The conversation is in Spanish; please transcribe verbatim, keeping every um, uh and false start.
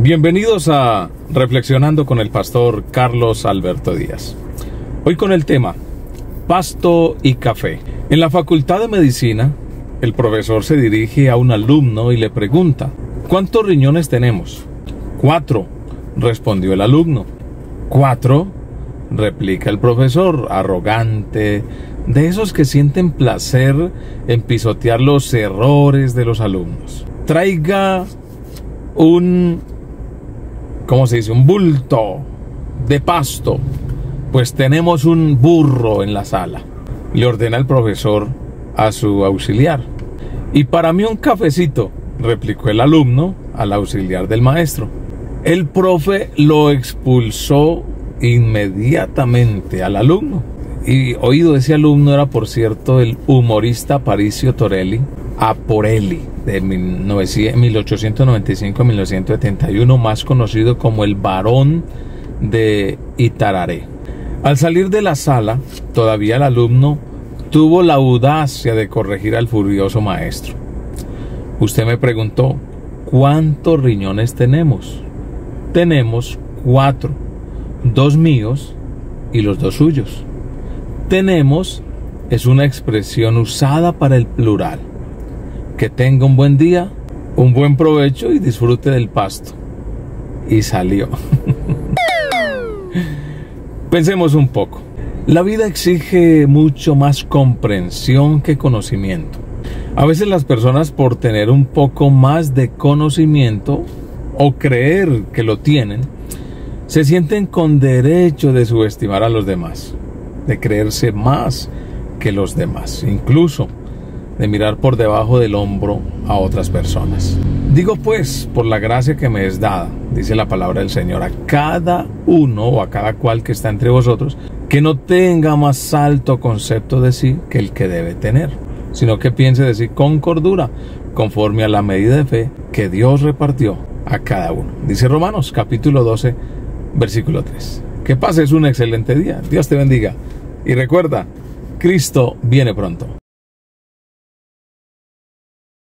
Bienvenidos a Reflexionando con el pastor Carlos Alberto Díaz. Hoy con el tema Pasto y café. En la Facultad de Medicina, el profesor se dirige a un alumno y le pregunta: ¿cuántos riñones tenemos? Cuatro, respondió el alumno. ¿Cuatro?, replica el profesor, arrogante, de esos que sienten placer en pisotear los errores de los alumnos. Traiga un, ¿cómo se dice?, un bulto de pasto, pues tenemos un burro en la sala, le ordena el profesor a su auxiliar. Y para mí un cafecito, replicó el alumno al auxiliar del maestro. El profe lo expulsó inmediatamente al alumno. Y oído, ese alumno era, por cierto, el humorista Aparicio Torelli, Aporelli, de mil ochocientos noventa y cinco a mil novecientos setenta y uno, más conocido como el Barón de Itararé. Al salir de la sala, todavía el alumno tuvo la audacia de corregir al furioso maestro. Usted me preguntó, ¿cuántos riñones tenemos? Tenemos cuatro, dos míos y los dos suyos. Tenemos es una expresión usada para el plural. Que tenga un buen día, un buen provecho y disfrute del pasto. Y salió. Pensemos un poco. La vida exige mucho más comprensión que conocimiento. A veces las personas, por tener un poco más de conocimiento o creer que lo tienen, se sienten con derecho de subestimar a los demás, de creerse más que los demás, incluso de mirar por debajo del hombro a otras personas. Digo pues, por la gracia que me es dada, dice la palabra del Señor, a cada uno o a cada cual que está entre vosotros, que no tenga más alto concepto de sí que el que debe tener, sino que piense de sí con cordura, conforme a la medida de fe que Dios repartió a cada uno. Dice Romanos capítulo doce, versículo tres. Que pases un excelente día. Dios te bendiga. Y recuerda, Cristo viene pronto.